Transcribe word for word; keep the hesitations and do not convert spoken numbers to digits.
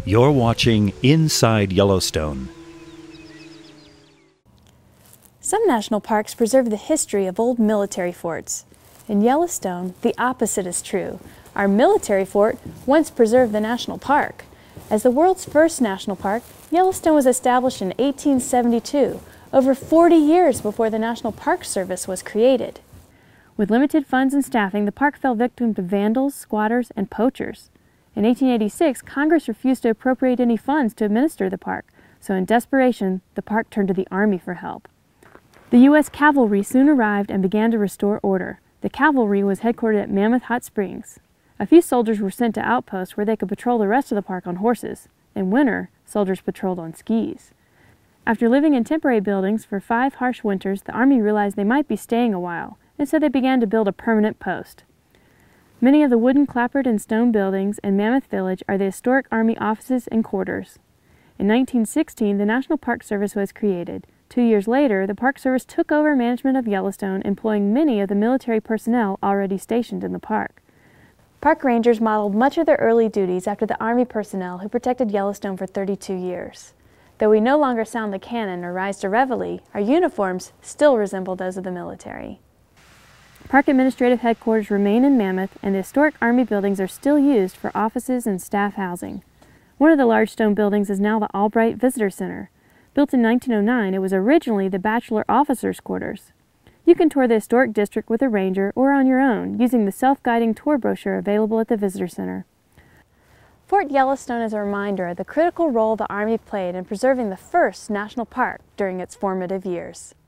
You're watching Inside Yellowstone. Some national parks preserve the history of old military forts. In Yellowstone, the opposite is true. Our military fort once preserved the national park. As the world's first national park, Yellowstone was established in eighteen seventy-two, over forty years before the National Park Service was created. With limited funds and staffing, the park fell victim to vandals, squatters, and poachers. In eighteen eighty-six, Congress refused to appropriate any funds to administer the park, so in desperation, the park turned to the Army for help. The U S cavalry soon arrived and began to restore order. The cavalry was headquartered at Mammoth Hot Springs. A few soldiers were sent to outposts where they could patrol the rest of the park on horses. In winter, soldiers patrolled on skis. After living in temporary buildings for five harsh winters, the Army realized they might be staying a while, and so they began to build a permanent post. Many of the wooden clapboard and stone buildings in Mammoth Village are the historic Army offices and quarters. In nineteen sixteen, the National Park Service was created. Two years later, the Park Service took over management of Yellowstone, employing many of the military personnel already stationed in the park. Park rangers modeled much of their early duties after the Army personnel who protected Yellowstone for thirty-two years. Though we no longer sound the cannon or rise to reveille, our uniforms still resemble those of the military. Park administrative headquarters remain in Mammoth, and the historic Army buildings are still used for offices and staff housing. One of the large stone buildings is now the Albright Visitor Center. Built in nineteen oh nine, it was originally the Bachelor Officers' Quarters. You can tour the historic district with a ranger or on your own using the self-guiding tour brochure available at the Visitor Center. Fort Yellowstone is a reminder of the critical role the Army played in preserving the first national park during its formative years.